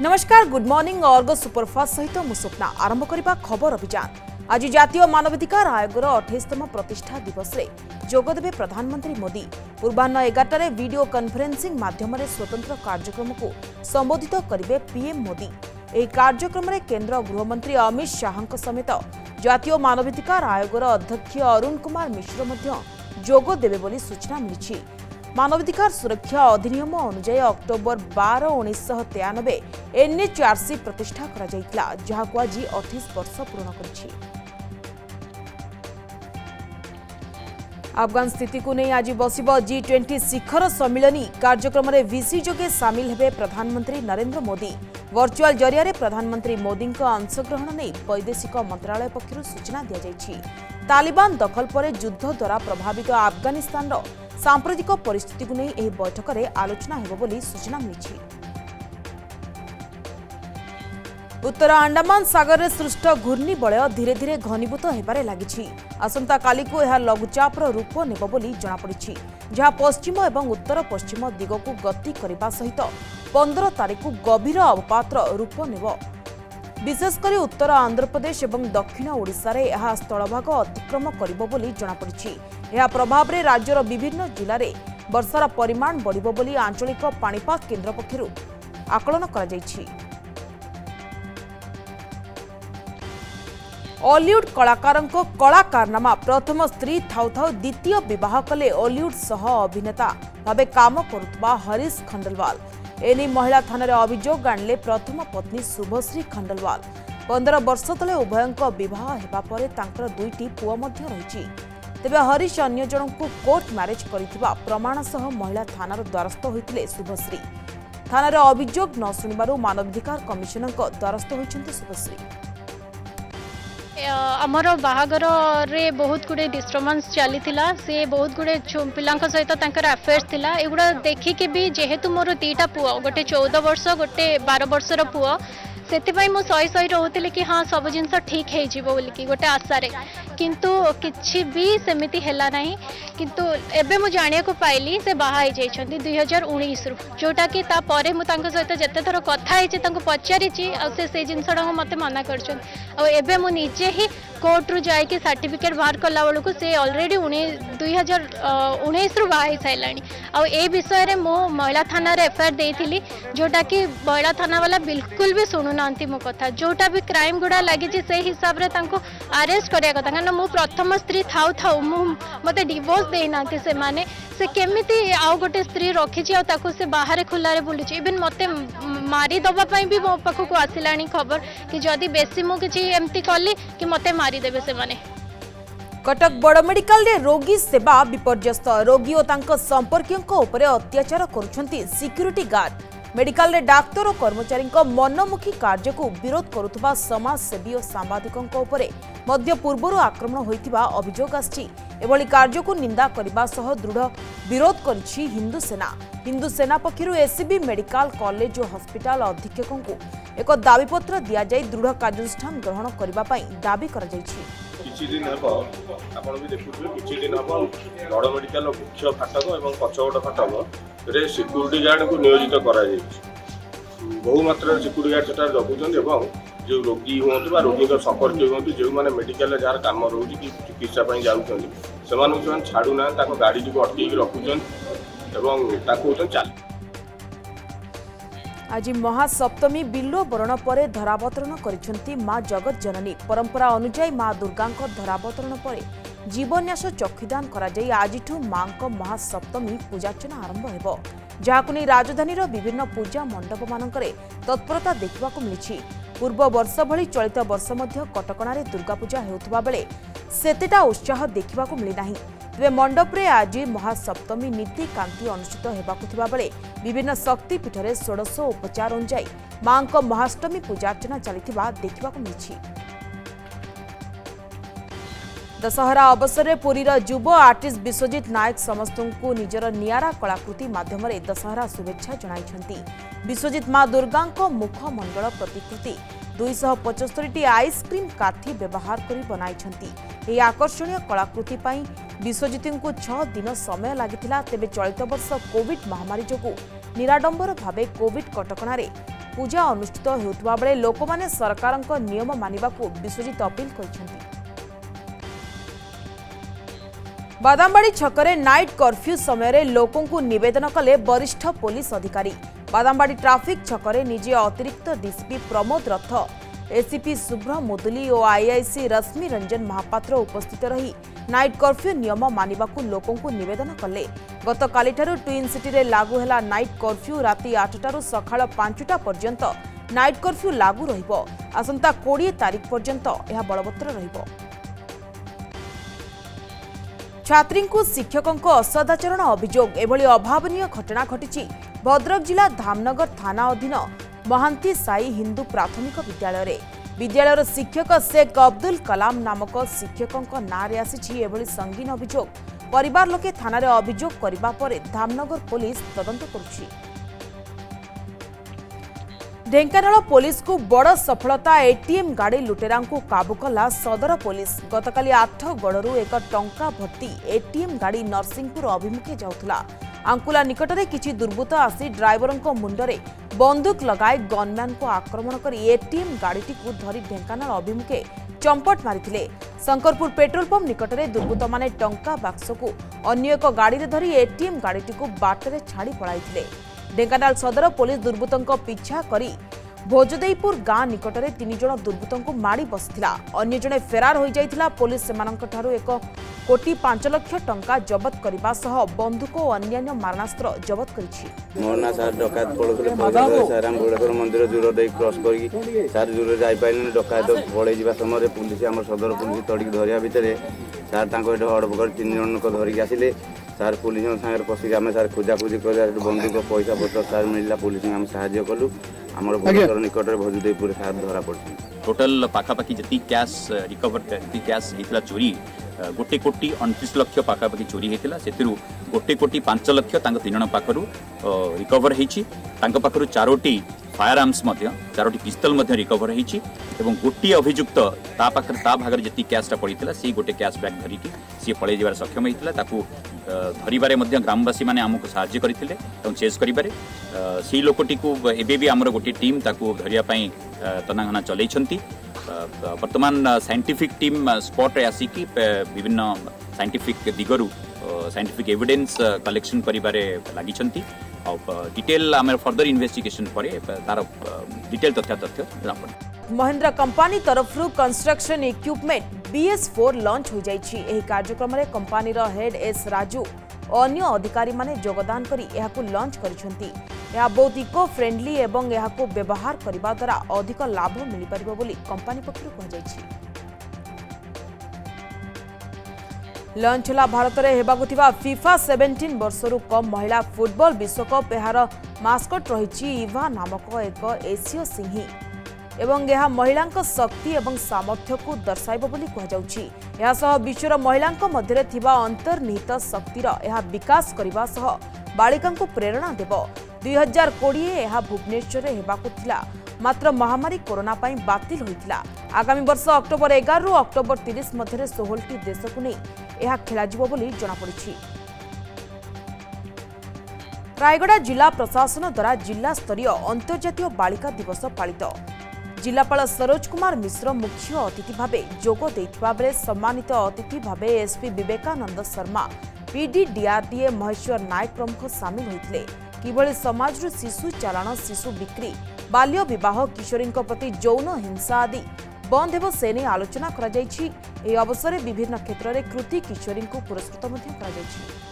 नमस्कार good morning Ergo superfast सहित मु स्वप्ना आरंभ करबा खबर अभियान। आज जातीय मानवाधिकार आयोगर 28तम प्रतिष्ठा दिवस रे जोगदेवे प्रधानमंत्री मोदी पूर्वाह्न 11 वीडियो कॉन्फ्रेंसिंग माध्यम स्वतंत्र कार्यक्रम को संबोधित करेंगे पीएम मोदी। यह कार्यक्रम में केंद्र गृहमंत्री अमित शाह समेत जातीय मानवाधिकार आयोगर अध्यक्ष अरुण कुमार मिश्र जोग देवे बोली सूचना मिली। मानवाधिकार सुरक्षा अधिनियम अनुजाई अक्टोबर 12, 1993 एनएचआरसी प्रतिष्ठा करा जायतिला, जहाको आज 28 वर्ष पूर्ण करछि। अफगान स्थिति को नहीं आज बसिब G20 शिखर सम्मिलनी। कार्यक्रम में वीसी जोगे सामिल हेबे प्रधानमंत्री नरेंद्र मोदी। वर्चुअल जरिया रे प्रधानमंत्री मोदी अंशग्रहण नहीं वैदेशिक मंत्रालय पक्षर सूचना दि जायछि। तालिबान दखल पर युद्ध द्वारा प्रभावित अफगानिस्तान सांप्रतिक परिस्थिति को नहीं यह बैठक में आलोचना हेबो बोली सूचना मिली। उत्तर अंडमान सागर में सृष्ट घूर्णिबलय धीरे धीरे घनीभूत होबारे लागिछि। आसंता काली को यह लघुचापर रूप नेब बोली जଣାपड़ी, जहां पश्चिम और उत्तर पश्चिम दिग को गति करने सहित 15 तारीख को गभीर अवपातर रूप नेब। विशेषकर उत्तर आंध्र प्रदेश और दक्षिण ओडिशा रे यह स्थलभाग अतिक्रम करिबो बोली जଣାपड़ी। यह प्रभाव रे राज्यर विभिन्न जिले में वर्षार परिमाण बढ़िबो बोली आंचलिक पाणीपाग केन्द्र पक्षरु आकलन करा जायछि। हॉलीवुड कलाकारंको कला कारनामा प्रथम स्त्री थाउ थाउ द्वितीय विवाह कले हॉलीवुड सह अभिनेता भावे काम करुवा हरीश खंडेलवाल। एनी महिला थाना अभियोग आणले प्रथम पत्नी शुभश्री खंडेलवाल। 15 वर्ष तले उभयंक विवाह हेबा परे तांकर दुईटी पुओ मध्य रहिछि। तेबे हरीश अन्य जनकु कोर्ट मैरेज करिथिबा प्रमाण सह महिला थानार द्वारस्थ होइतिले शुभश्री। थानार अभियोग न सुनिबारु मानवाधिकार कमिशनरक द्वारस्थ होइछन्ति शुभश्री। आमर बाहागर रे बहुत गुड़े डिस्टर्बांस चली से बहुत गुड़े पिला सहित अफेयर्स थिला। एगुड़ा देखिकी भी जेहेतु मोर दीटा पुओ, गोटे 14 वर्ष गोटे 12 वर्षर पुओ, से मु सही सही रोली कि हाँ सब जिनस ठीक हो गोटे आशारे, किंतु किछि भी सेमिति हेला नहीं। किंतु एबे मु जानिया को पाइली से बाहा 2019 रु, जोटा कि तापर मु तांको सहित जते थर कथा है पचारि से जिनसटा मत मना कर मु निजे ही कोर्ट रु जाइए सर्टिफिकेट बाहर कला बेलू से ऑलरेडी 2019 रु बाहा साराणी। आ विषय में मो महिला थाना एफआईआर देती, जोटा कि महिला थाना वाला बिल्कुल भी शुणु ना मो कथा। जोटा भी क्राइम गुड़ा लगी से हिसाब से अरेस्ट करिया कथा, कारण मु प्रथम स्त्री थाउ थाउ मत डिवोर्स देना से केमिति आउ गोटे स्त्री रखी से बाहर खुला बुलूँ। इवन मत मारिदे भी मो पाखक आसला खबर कि जदि बेसी मु किसी एमती कली कि मत मारिदेवे से माने। कटक बड़ मेडिकल रे रोगी सेवा विपर्यस्त। रोगी और तांको संपर्कियों उपरे अत्याचार करुछंती सिक्यूरिटी गार्ड। मेडिकल रे डाक्तर और कर्मचारी मनमुखी कार्य को विरोध करुथबा समाजसेवी और सांबादिकों उपरे मध्य पूर्वरु आक्रमण होइतिबा अभियोग आछि। एभली कार्य को निंदा करबा सह दृढ़ विरोध करिछि हिंदू सेना। हिंदू सेना पक्षरु एससीबी मेडिकल कॉलेज और हॉस्पिटल अधीक्षकों को एक दाबीपत्र दिया जाय दृढ़ कार्यानुष्ठान ग्रहण करबा पई दाबी करा जायछि। किछि दिन हबो आपण भी देखुथबे, किछि दिन हबो बड़ मेडिकल मुख्य फाटक एवं पछवट फाटक रे सिक्यूरिटी गार्ड को नियोजित करा जायछि। बहु मात्रा सिक्यूरिटी गार्ड सेटा जगुछन एवं जो रोगी होंतु बा रोगी का संपर्क होंतु जो माने मेडिकल जार काम रहउछि कि चिकित्सा पई जाउछन सेमानु छाडू ना ताको गाड़ी को अटकी रखुछन एवं ताको चल। आज महासप्तमी बिल्व बरण पर धरावतरण करिसेंती मां जगत जननी। परंपरा अनुसार मां दुर्गा धरावतरण पर जीवन्यास चक्षुदान करा जाई आजिठु मां महासप्तमी पूजार्चना आरंभ हेबो, जहाकु नै राजधानी विभिन्न पूजा मंडप मानकरे तत्परता देखा मिली। पूर्व वर्ष भली चलित वर्ष मध्य कटकणारे दुर्गा पूजा हेउथबा बेले सेतेटा उत्साह देखा मिली नाही। तेबे मंडप रे आज महासप्तमी नीति कांति अनुष्ठित हेबाकु थिबा बेले विभिन्न शक्तिपीठ रे 16 उपचार अनुजाई मां महाअष्टमी पूजार्चना चलिथिबा देखा मिली। दशहरा अवसर में पुरीर युव आर्टिस्ट विश्वजित नायक समस्त को निजर नियारा कलाकृति माध्यम दशहरा शुभेच्छा जणाइछन्ति। विश्वजित मां दुर्गा मुखमंडल प्रतिकृति 275 आइसक्रीम काठी व्यवहार कर बनाइछन्ति। ଏହି आकर्षणीय कलाकृति ପାଇଁ विश्वजितଙ୍କୁ 6 दिन समय लागिथिला। तेबे चलित वर्ष कोविड महामारी जोगु निराडंबर भावे कोविड कटकणारे पूजा अनुष्ठित होउतबा बेले लोकमाने सरकारक नियम मानिबाकू विश्वजित अपील କରିଛନ୍ତି। बादामबाड़ी छकरे नाइट कर्फ्यू समय लोकों को निवेदन कले वरिष्ठ पुलिस अधिकारी। बादामबाड़ी ट्राफिक छकरे निजे अतिरिक्त डीसीपी प्रमोद रथ, एसीपी शुभ्र मुदुली और आईआईसी रश्मि रंजन महापात्र उपस्थित रही नाइट कर्फ्यू नियम मानिबाकू लोकों को निवेदन कले। गतकाली ट्विन सिटी रे लागू हैला नाइट कर्फ्यू। राति 8 सकाळ 5टा पर्यंत नाइट कर्फ्यू लागू रहिबो। आसंता 20 तारिख पर्यंत यह बलवत्तर रहिबो। छात्री को शिक्षकों असदाचरण अभियोग एभली अभावनीय घटना घटी भद्रक जिला धामनगर थाना अधीन महांती साई हिंदू प्राथमिक विद्यालय शिक्षक शेख अब्दुल कलाम नामक शिक्षकों नारे आसी एभली संगीन अभियोग। परिवार लोके थाना रे अभियोग करिबा परे धामनगर पुलिस तदंत करुछि। ढेंकानाल पुलिस को बड़ सफलता एटीएम गाड़ी लुटेरा को काबू कला सदर पुलिस। गतकाली 8गड़ू एक टंका भर्ती एटीएम गाड़ी नरसिंहपुर अभिमुखे जाउथला। आंकुला निकट में किछि दुर्बृत्त आसी ड्राइवर मुंडरे बंदूक लगाई गनमैन को आक्रमण कर एटीएम गाड़ी को धरी ढेंकानाल अभिमुखे चंपट मारिथिले। शंकरपुर पेट्रोल पंप निकट में दुर्बृत्त माने टंका बाक्स को अन्य एक गाड़ी धरी एटीएम गाड़ी को बाटरे छाड़ी पळाइथिले। ढेंकानाल सदर पुलिस दुर्बृत्तों पिछा करी भोजदेईपुर गाँ निकट में 3 जण दुर्बृत्तों को माड़ी बसिथिला। अन्य जणे फेरार हो जाइथिला। पुलिस सेमानंक ठारू 1,05,00,000 टंका जबत करबा सह बंदूक और अन्य मारणास्त्र जबत करिछि। मोरना सर डकायत पड़ुले पैसा सर हम गुड़ाकर मंदिर दूर दे क्रॉस करी सर दूर जाई पाइले डकायत पड़े जिबा समय पुलिस हम सदर पुलिस तड़िक धरिया भितर सर तांको एठ हड़पकड़ 3 जण को धरिक आसिले। सर पुलिस सागर पशिक आम सर खोजाखोजी कर बंदूक पैसा पत्र सर मिलला पुलिस आम साहाय्य कलु। आमर भुवनेश्वर निकट में भोजदेईपुर सर धरा पड़ी टोटल पाखापाखि जी कैश रिकवर कैश होता चोरी 1,29,00,000 पाखापाखि चोरी होता से 1,05,00,000 3 जण पाखु रिकवर होती। पाखु 4टी फायर आर्म्स 4टी पिस्तल रिकवर होती। गोटे अभियुक्त ता भाग जी कैशटा पड़ा से गोटे कैश बैग धरिकी सी पलि जावार सक्षम होता। धरबारे ग्रामवासी मैंने आमको साहाय्य करते चेस कर से लोकटी को एबे भी आमर गोटे टीम धरियापाई तनाघना चल वर्तमान साइंटिफिक टीम स्पॉट रे आसिकी विभिन्न साइंटिफिक दिगरु साइंटिफिक एविडेंस कलेक्शन करिबारे लागि छंती। डिटेल आम फर्दर इन्वेस्टिगेशन पर तार डिटेल तथ्य महिंद्रा कंपनी तरफ कंस्ट्रक्शन इक्विपमेंट BS4 लॉन्च हो जाइछि। एही कार्यक्रम में कंपनी हेड एस राजू और अन्य अधिकारी माने योगदान करी एहाकु लॉन्च करिसेंती। यह बहुत इको फ्रेंडली एवं एहाकु व्यवहार करिबा द्वारा अधिक लाभ मिल परिबो बोली कंपनी पक्षरु कह जाइछि। लॉन्च होला भारत में हेबाकु थिबा FIFA 17 वर्षरु कम महिला फुटबॉल विश्वकप। एहार मास्कट रहिछि इवा नामक एक एशिय सिंही एवं यह महिला शक्ति एवं सामर्थ्य को दर्शाइब बोली कहुछि। यह सह विश्वर महिला मध्य थिबा अंतर्निहित शक्तिर यह विकास करने सह बालिका को प्रेरणा देव। 2020 यह भुवनेश्वर हेबाकु थिला मात्र महामारी कोरोना पाई बातिल होइतिला। आगामी वर्ष अक्टोबर 11 रु अक्टोबर 30 मध्य 16टी देश को नहीं यह खेलाजिबो बोली जଣା पड़िछि। रायगड़ा जिला प्रशासन द्वारा जिला स्तरीय अंतर्जातीय बालिका दिवस पालित। जिलापाल सरोज कुमार मिश्र मुख्य अतिथि भावे जोग देथिबा बेले सम्मानित अतिथि भावे SP Vivekananda Sharma, PD DRDA Maheshwar Nayak प्रमुख सामिल होइथिले। किभଳି समाज शिशु चालाण, शिशु बिक्री, बाल्य विवाह, किशोरी प्रति यौन हिंसा आदि बंद हेब से नहीं आलोचना करा जायछि। एही अवसर में विभिन्न क्षेत्र में कृति किशोरी को पुरस्कृत करा जायछि।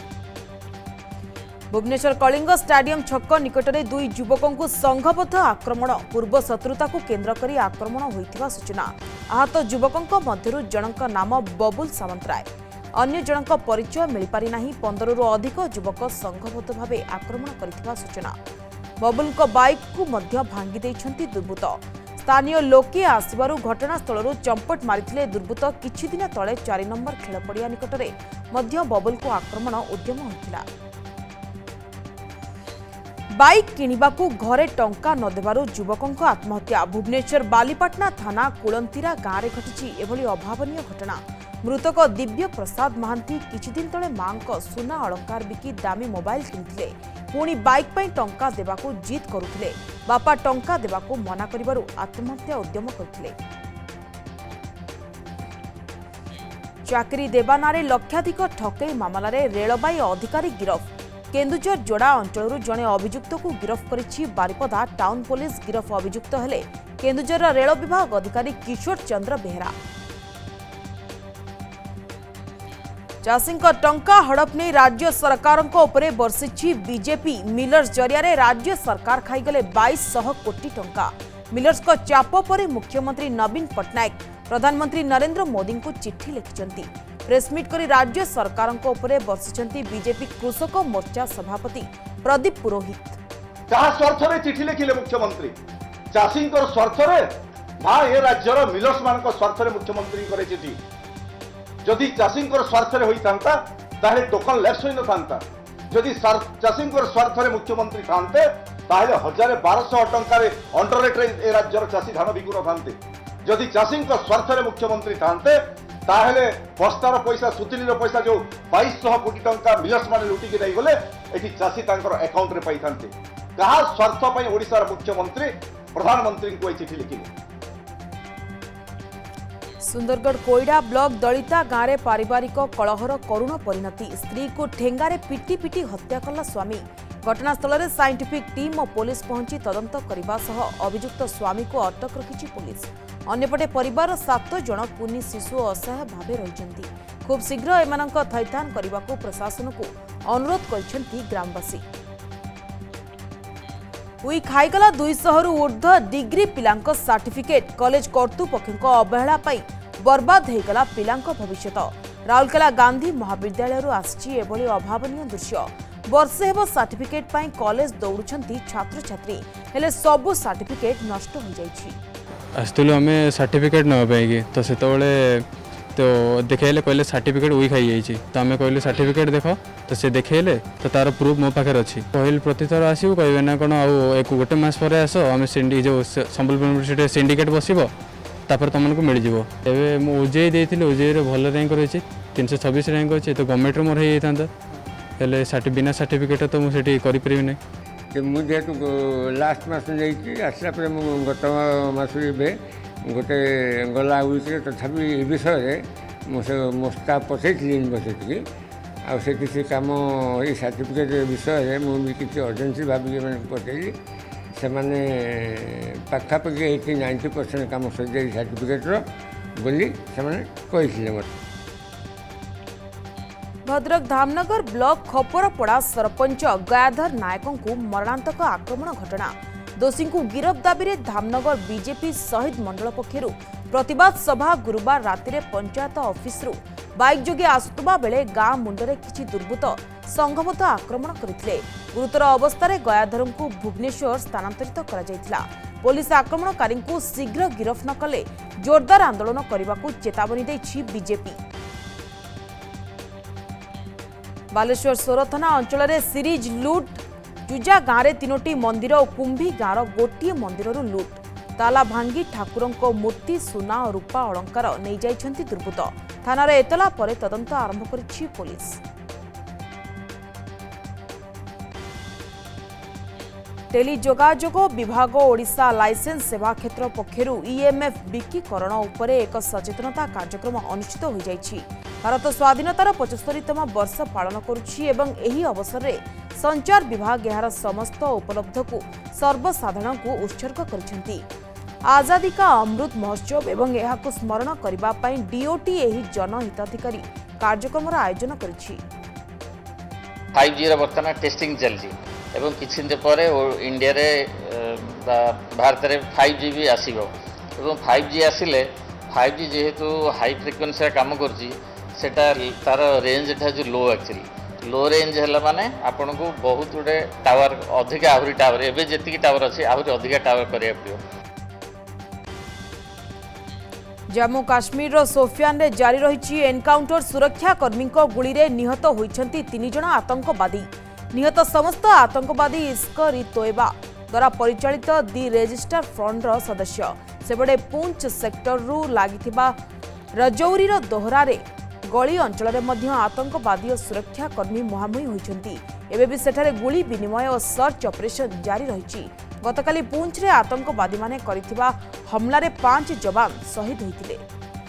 भुवनेश्वर कलिंग स्टाडियम छक निकट में 2 युवकों को संघबद्ध आक्रमण, पूर्व शत्रुता को केन्द्र कर आक्रमण होइथिबा सूचना। आहत युवकों मध्य जनक नाम बबुल सामंतराय, अन्य जनक परिचय मिल पारि नाही। 15 रु अधिक युवक संघबद्ध भाव आक्रमण करथिबा सूचना। बबुल बाइक को मध्य भांगी दैछंती दुर्बृत्त। स्थानीय लोके आसबारु घटनास्थल चंपट मारिथिले दुर्बृत्त। किछि दिन तले 4 नंबर खेल पड़िया निकट में मध्य बबुल को आक्रमण उद्यम होइथिला। बाइक किनिबाकू घरे टंका न देबारु युवकों आत्महत्या। भुवनेश्वर बालीपाटना थाना कुलंतीरा गाँव में घटी एभली अभावनीय घटना। मृतक दिव्य प्रसाद महांती किछि दिन तले मां को सुना अलंकार बिकी दामी मोबाइल किनिथिले। पुणी बाइक पर टंका देवाकू जिद करुथिले। बापा टंका देवाकू मना करिबारु आत्महत्या उद्यम करथिले। चाकरी देवा नारे लक्षाधिक ठकई मामला रे रेलबाई अधिकारी गिरफ। केन्दुझर जोड़ा अंचल जड़े अभियुक्त को गिरफ करिछि बारिपदा टाउन पुलिस। गिरफ अभियुक्त हेले केन्दुझर रेल विभाग अधिकारी किशोर चंद्र बेहरा। चाषी टंका हड़प नहीं राज्य सरकार बर्षिछि बीजेपी। मिलर्स जरिया राज्य सरकार खाईगले 2200 कोटी टंका। मिलर्स को चाप पर मुख्यमंत्री नवीन पट्टनायक प्रधानमंत्री नरेंद्र मोदी को चिट्ठी लिखिछंती। प्रेसमिट करी राज्य सरकार बर्षिछंती बीजेपी कृषक मोर्चा सभापति प्रदीप पुरोहित। कहा स्वार्थ रे चिट्ठी लिखिले मुख्यमंत्री चाषी स्वार्थ रे ना ये राज्यर मिलर्स मान स्वार्थ रे मुख्यमंत्री करे चिट्ठी। जदि चाषी स्वार्थ रे होई थांता ताहे टोकन लेफ्ट होई न थांता। जदि चाषी स्वार्थ रे मुख्यमंत्री थांते ताहे 1200 टंका रे अंडर रेट रे ए राज्यर चाषी धान बिकु न थांते। जदि चाषी स्वार्थ रे मुख्यमंत्री थांते ताहेले बस्तार पैसा सुतिलीर पैसा जो 2200 कोटी टंका मिलर्स माने लुटी के गले एठी चाषी तांकर अकाउंट रे पाई थांते। कहा स्वार्थ पई ओडिसार मुख्यमंत्री प्रधानमंत्री को चिठी लिखिले। सुंदरगढ़ कोईडा ब्लॉक दलिता गाँव में पारिवारिक कलहर करुण परिणति। स्त्री को ठेंगारे पिटी पिटी हत्या कला स्वामी। घटनास्थल में साइंटिफिक टीम और पुलिस पहुंची तदंत करने सह अभियुक्त स्वामी को अटक रखिछि पुलिस। अन्यपटे परिवार 7 जन कुनी शिशु असहाय भाव रही। खूब शीघ्र एमानक थैथान करने को प्रशासन को अनुरोध करछंती ग्रामवासी। उई खाईगला 200 रु ऊर्ध्व डिग्री पिलांक सर्टिफिकेट। कॉलेज कर्तृपक्ष अवहेला पाई बर्बाद होगला पिलांक भविष्य। राउरकेला गांधी महाविद्यालय आसी एभली अभावनीय दृश्य। वर्षे हेब सर्टिफिकेट पाई कॉलेज दौड़ुछंती छात्र छात्री हेले सबु सर्टिफिकेट नष्ट हो जाइछि। आसतलु आमे सर्टिफिकेट न पाएगी तो सेतबेले तो देखेले कहले सर्टिफिकेट उई खाई जाइछि। तो आमे कहले सर्टिफिकेट देखो तो से देखेले तो तार प्रूफ मो पाखे अछि। कहले प्रतिथर आसीबो कहबे ना कोन आ एक गोटे मास परे आसो आमे सिंडी जो संबलपुर यूनिवर्सिटी सिंडिकेट बसिबो तापर तुमको मिल जिवो। एबे मो ओजेई देथिले ओजेई रे भल रैंक रहिछि 326 रैंक अछि। तो गवर्नमेंट रे मोर हे थांता हेले बिना सर्टिफिकेट तो मु सेठी करि परिबे नै। कि मुझे तो लास्ट मास जाइए आसला गत मास गोटे गला वीक तथापि ए विषय मो स्टाफ पठे यूनिवर्सिटी आठ से कम ये सर्टिफिकेट विषय मुझे किसी अर्जेन्सी भाविक पठेली से मैंने पाखापाखि 80-90% कम सर सर्टिफिकेटर बोली से मत। भद्रक धामनगर ब्लॉक खपरपड़ा सरपंच गयाधर नायकों को मरणांतक आक्रमण घटना। दोषी को गिरफ दाबी धामनगर बीजेपी शहीद मंडल पक्षरु प्रतिवाद सभा गुरुवार राति में पंचायत ऑफिस बाइक जोगे आसुवा बेले गाँ मुंडरे किछि दुर्बृत्त संघबद्ध आक्रमण करथिले। गुरुतर अवस्था गयाधर को भुवनेश्वर स्थानांतरित करा जायतिला। पुलिस आक्रमणकारी को शीघ्र गिरफ न कले जोरदार आंदोलन करने को चेतावनी देछि बीजेपी। बालेश्वर सोर थाना अंचल में सीरीज लुट। जुजा गाँव में 3टी मंदिर और कुंभी गाँव गोटे मंदिर लुट। ताला भांगी ठाकुरों मूर्ति सुना और रूपा अलंकार नहीं जाइछंती दुर्बृत्त। थानार एतला पर तदंत आरंभ करिछि पुलिस। टेलीजोगाजोग विभाग ओडिशा लाइसेंस सेवा क्षेत्र पक्षरु ईएमएफ बिकीकरण उपरे एक सचेतनता कार्यक्रम अनुष्ठित हो जाइछि। भारत स्वाधीनतार 75तम वर्ष पालन करुछि एवं एही अवसर रे संचार विभाग यार समस्त उपलब्ध को सर्वसाधारण को उत्सर्ग करिसेंती। आजादी का अमृत महोत्सव एवं एहाको स्मरण करिबा पई डीओटी एही जनहिताधिकारी कार्यक्रम आयोजन करिछि। 5G वर्तमान टेस्टिंग चलछि एवं किछि दिन पर इंडिया रे भारत रे 5G भी आसीबो एवं 5G आसिले 5G जेहेतु हाई फ्रिक्वेन्सी काम करछि सेटा तार रेंज था जो लो एक्चुअली लो रेंज है माने आपन को बहुत गुडे टावर अधिक आहुरी टावर एबे जेतिकी टावर अछि आहुरी अधिक टावर करे पड़ियो। जम्मू काश्मीर रो सोफियान रे जारी रही एनकाउंटर सुरक्षा कर्मी गुली रे निहत होइछंती 3 जण आतंकवादी। निहत समस्त आतंकवादी इस्करी तोयबा द्वारा परिचालित दि रेजिस्टर फ्रंट रो सदस्य। सेबडे पुंछ सेक्टर रु लागिथिबा रजौरी रो दोहरा रे गली अंचल में आतंकवादी और सुरक्षाकर्मी मुहांमुही होइछन्ति। एबे भी सेठारे गुली विनिमय और सर्च ऑपरेशन जारी रही। गतकाली पुंछ रे आतंकवादी माने करिथिबा हमला रे 5 जवान शहीद होइतिले।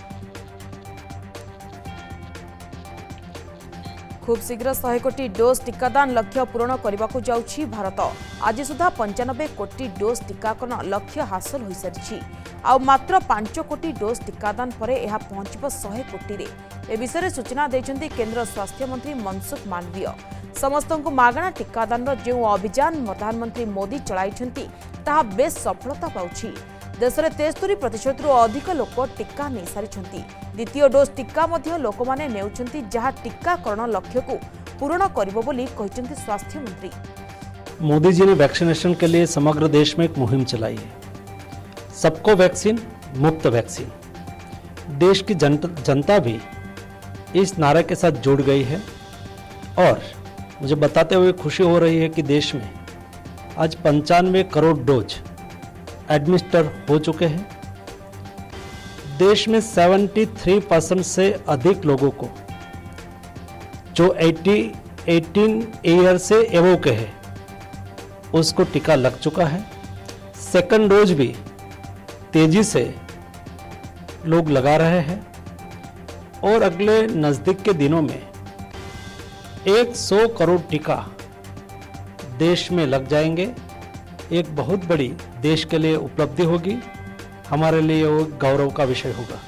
खूब शीघ्र 100 कोटी डोज टीकादान लक्ष्य पूरण करने को जाउछि भारत। आज सुधा 95 कोटी डोज टीकाकरण लक्ष्य हासिल हो सारी। आ मात्र 5 कोटी डोज टीकादान पर यह पहुंचब 100 कोटी रे। ए विषय सूचना देछन्ति केंद्र स्वास्थ्य मंत्री मनसुख मांडवीय। समस्त को मागणा टीकादान जो अभियान प्रधानमंत्री मोदी चलाइछन्ति ताहा बेस सफलता पाउछि। देश में 73% अधिक लोक टीका नहीं सारी। द्वितीय डोज टीका लोक मैंने नेउछन्ति जहाँ टीकाकरण लक्ष्य को पूर्ण करिबो बोली कहिछन्ति स्वास्थ्य मंत्री। मोदी जी ने वैक्सीनेशन के लिए समग्र देश में एक मुहिम चलाई है, सबको वैक्सीन मुफ्त वैक्सीन। देश की जनता भी इस नारे के साथ जुड़ गई है और मुझे बताते हुए खुशी हो रही है कि देश में आज 95 करोड़ डोज एडमिनिस्टर हो चुके हैं। देश में 73% से अधिक लोगों को जो 18 ईयर से एवो के है उसको टीका लग चुका है। सेकंड डोज भी तेजी से लोग लगा रहे हैं और अगले नज़दीक के दिनों में 100 करोड़ टीका देश में लग जाएंगे। एक बहुत बड़ी देश के लिए उपलब्धि होगी, हमारे लिए वो गौरव का विषय होगा।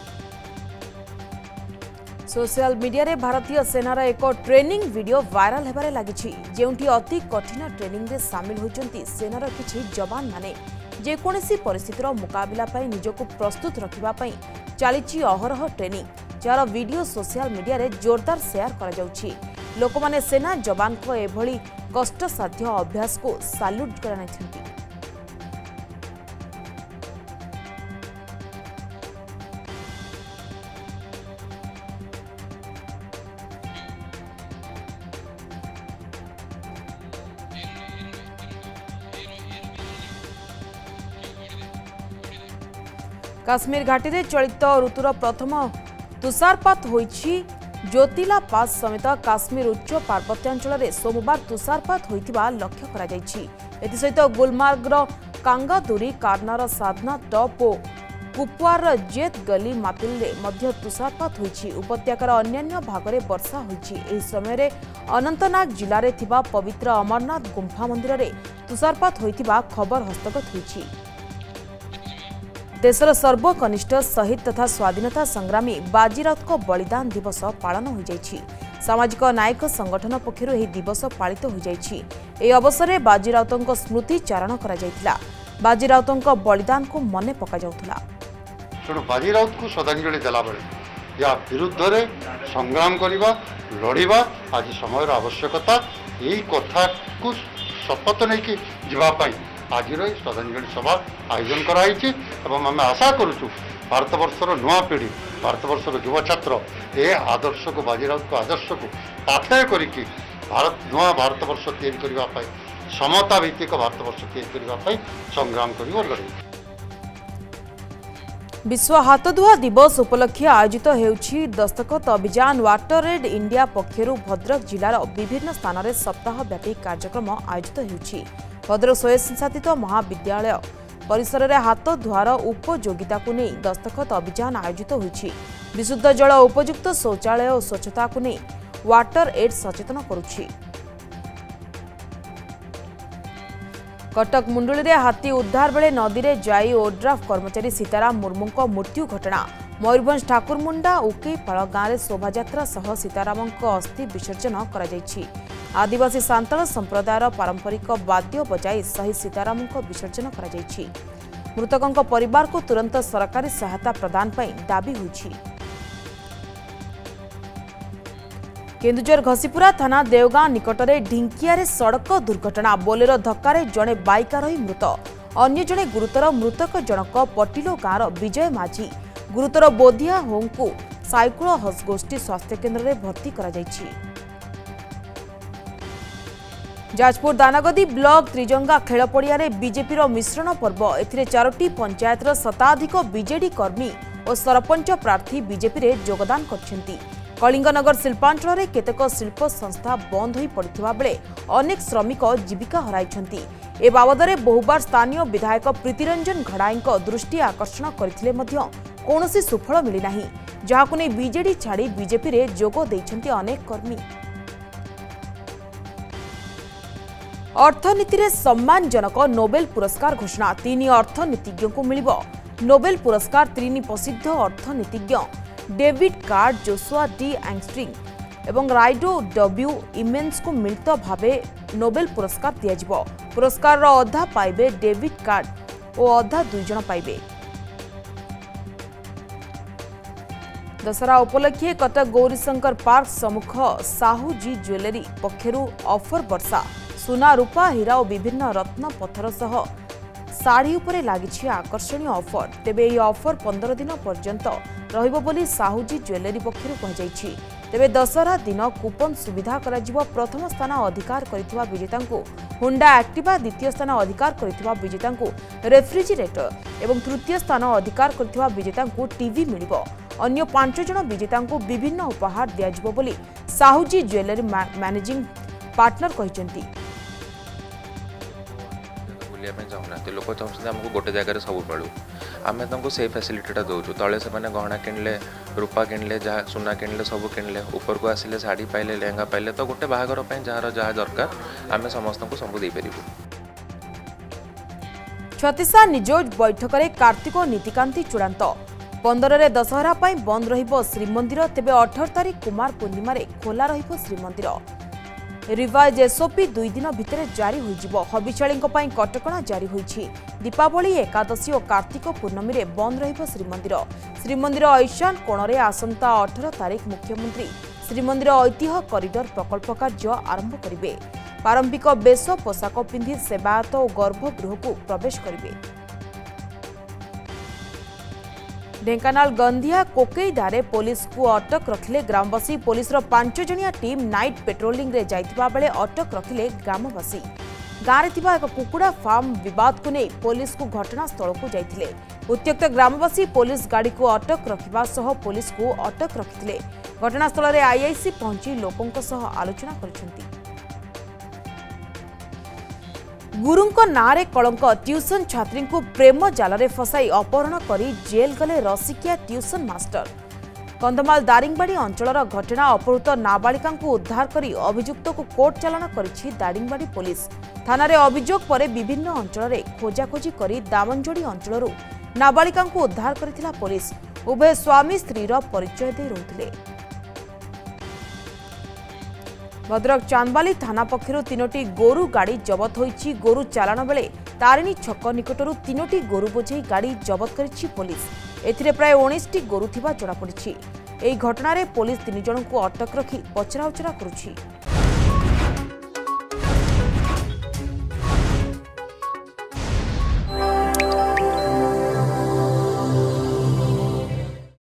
सोशल मीडिया रे भारतीय सेनार एक ट्रेनिंग वीडियो वायरल हेबारे लागिछि, जेउंठी अति कठिन ट्रेनिंग रे शामिल होइचंती सेनार किछि जवान माने। जेकोसी परिस्थितिर मुकाबिला पई निजको प्रस्तुत रखिबा पई चलीछि अहरह ट्रेनिंग, जार वीडियो सोशल मीडिया रे जोरदार शेयर करा जाउछि। लोक माने सेना जवान को एभली कष्टसाध्य अभ्यास को साल्यूट करनाइछंती। काश्मीर घाटी रे चलित ऋतुर प्रथम तुषारपात होइछि। ज्योतिला पास समेत काश्मीर उच्च पार्वत्यांचल में सोमवार तुषारपात होइतिबा लक्ष्य करा जाइछि। एथि सहित गुलमार्गर कांगादुरी, कारनार साधना टॉप और कुपवार जेत गली मातिले मध्य तुषारपात होइछि। उपत्यकार अन्यान्य भागरे वर्षा होइछि। एही समय रे अनंतनाग जिले में थिबा पवित्र अमरनाथ गुंफा मंदिर रे तुषारपात होइतिबा खबर हस्तगत होइछि। देशर सर्वकनिष्ठ शहीद तथा स्वाधीनता संग्रामी बाजीराउत को बलिदान दिवस पालन हो जाइछि। सामाजिक नायक संगठन पक्षर यह दिवस पालित हो जाइछि। एही अवसर में बाजीराउतों स्मृति चारण करा जाइतिला। बाजीराउतों बलिदान को मने पका जाउथुला। तेणु बाजीराउत को श्रद्धांजलि देला बेले या विरुद्ध रे संग्राम करवा लड़िबा आज समय आवश्यकता। यही कथा को शपथ नहीं कि जीवाई आज श्रद्धांजलि सभा आयोजन कराई। आम आशा करुचु भारतवर्षर नुआ पीढ़ी, भारतवर्षर युवा छात्र ए आदर्श को बाजीराउत को आदर्श को पाथेय करिकी नुआ भारतवर्ष तैयारी करने, समता भित्तिक भारतवर्ष तैयारी करने संग्राम कर लड़े। विश्व हाथधुआ दिवस उपलक्षे आयोजित हेउछि दस्तखत अभियान। वाटर एड इंडिया पक्षरु भद्रक जिलार विभिन्न स्थान में सप्ताहव्यापी कार्यक्रम आयोजित हेउछि। भद्रक स्वयंशासित महाविद्यालय परिसर में हाथ धुआर उपयोगिता को नहीं दस्तखत अभियान आयोजित होइछि। विशुद्ध जल, उपयुक्त शौचालय और स्वच्छता को नहीं वाटर एड सचेतन करुछि। कटक मुंडुली रे हाथी उद्धार बेले नदी रे जाई ओड्राफ कर्मचारी सीताराम मुर्मू को मृत्यु घटना। मयूरभंज ठाकुरमुंडा उकेपाड़ गाँव में शोभायात्रा सह सीताराम अस्थि विसर्जन करा जायछि। आदिवासी सांताल संप्रदायर पारंपरिक वाद्य बजाई शहीद सीताराम को विसर्जन करा जायछि। मृतकों परिवार को तुरंत सरकारी सहायता प्रदान पई दाबी होइछि। केन्दुझर घसीपुरा थाना देवगां निकट में ढिंकिया सड़क दुर्घटना। बोलेरो धक्का जड़े बाइक रही मृत, अन्य जड़े गुरुतर। मृतक जनक पटिलो गाँव विजय माझी, गुरुतर बोधिया होम को साइकुल हसगोष्ठी स्वास्थ्य केन्द्र में भर्ती करा जायछि। जाजपुर दानागदी ब्लॉक त्रिजंगा खेल पड़िया बीजेपी मिश्रण पर्व। एथिरे 4टी पंचायतर शताधिक बीजेडी कर्मी और सरपंच प्रार्थी बीजेपी रे योगदान करछन्ती। कलिंगनगर शिल्पांचल में केतक शिल्प संस्था बंद हो पड़ा बेले अनेक श्रमिक जीविका हराइछंती। ए बाबद बहुबार स्थानीय विधायक प्रीतिरंजन घड़ाई दृष्टि आकर्षण करथिले मध्य कौनसी सुफल मिली नाही, जहाकु नै बीजेडी छाड़ी बीजेपी रे जोग दैछंती अनेक कर्मी। अर्थनीति रे सम्मानजनक नोबेल पुरस्कार घोषणा। 3 अर्थनीतिज्ञ को मिलिबो नोबेल पुरस्कार। 3 प्रसिद्ध अर्थनीतिज्ञ डेविड कार्ड, जोशुआ डी एंगस्ट्रिंग एवं राइडो डब्ल्यू इमेन्स को मिलित भावे नोबेल पुरस्कार दिया। पुरस्कार अधा पाइबे डेविड कार्ड और अधा 2 जण पाइबे। दशहरा उपलक्षे कटक गौरीशंकर पार्क सम्मुख साहू जी ज्वेलरी पक्षरु ऑफर वर्षा। सुना, रूपा, हीरा और विभिन्न रत्न पत्थर सह साड़ी उपरे लागिछि आकर्षणीय ऑफर। तेबे यह ऑफर 15 दिन पर्यंत रहिबो बोली साहूजी ज्वेलरी पक्षरु कहजाइछि। तेबे दशहरा दिन कूपन सुविधा कराजिबो। प्रथम स्थान अधिकार करिथिबा विजेतांकु होंडा एक्टिवा, द्वितीय स्थान अधिकार करिथिबा विजेतांकु रेफ्रिजरेटर एवं तृतीय स्थान अधिकार करिथिबा विजेतांकु टीवी मिलिबो। अन्य 5 जण विजेतांकु विभिन्न उपहार दियाजिबो बोली साहूजी ज्वेलरी मैनेजिंग पार्टनर कहिसेंती। चाहूना लोक चाहते आमको गोटे जगह सब मिलू आम तुमको से फैसिलिटीटा दौचु। तले से गहना किणले, रूपा किणले, जहाँ सुना किणले, सब किणले, ऊपर को आसिले शाढ़ी पाइले, लेहेंगा पाइले, तो गोटे बाहागर जार जहाँ दरकार आम समस्त को सब देपर। छत्तीसा निजोज बैठक में कार्तिक नीतिकांति चूड़ांत। 15 रे दशहरा पाई बंद रहिबो श्रीमंदिर। तेबे 18 तारिख कुमार पूर्णिमा रे खोला रहिबो श्रीमंदिर। रिवाइज एसओपी 2 दिन भितर जारी होइजिबो। हबिशाळींक पई कटकणा जारी होइछि। दीपावली, एकादशी और कार्तिक पूर्णमी रे बंद रहिबो श्रीमंदिर। श्रीमंदिर ऐशान कोण रे आसंता 18 तारिख मुख्यमंत्री श्रीमंदिर ऐतिह्य कॉरिडोर प्रकल्प कार्य आरंभ करिवे। पारंपरिक बेश पोशाक पिंधि सेवायत और गर्भगृह को प्रवेश करिवे। ढेंकानाल गंधिया कोकेईडारे पुलिस को अटक रखिले ग्रामवासी। पुलिस 5 जणिया टीम नाइट पेट्रोलिंग रे जाइतिबा बेले अटक रखिले ग्रामवासी। गाँव में एक कुकुड़ा फार्म विवाद को नहीं पुलिस को घटनास्थल को जाइतिले। उत्त्यक्त ग्रामवासी पुलिस गाड़ी को अटक रखिबा सह पुलिस को अटक रखितिले। घटनास्थल में आईआईसी पहुंची लोकों सह आलोचना करछंती। गुरुंको नारे कलंक। ट्यूशन छात्री को प्रेम जाल रे फसाई अपहरण करी जेल गले रसिकिया ट्यूशन मास्टर। कंधमाल दारिंगबाड़ी अंचलर घटना। अपहृत नाबालिका को उद्धार करी अभियुक्त को कोर्ट चालाण करिछि दारिंगबाड़ी पुलिस। थाना रे अभियोग पर विभिन्न अंचल रे खोजाखोजी करी दामनजोड़ी अंचलरू नाबालिका को उद्धार करिथिला पुलिस। उभय स्वामी स्त्री परिचय दे रहुथिले। भद्रक चांदबाली थाना पक्षरु 3टी गोरु गाड़ी जबत होइछि। गोरु चालाण बेले तारिणी छक निकटरू 3टी गोरु बोझेई गाड़ी जबत करिछि पुलिस। एथिरे प्राय 19टी गोरु थिबा जणा पड़िछि। एही घटना रे पुलिस 3 जणଙ୍କୁ अटक रखी पचराउचरा करुछि।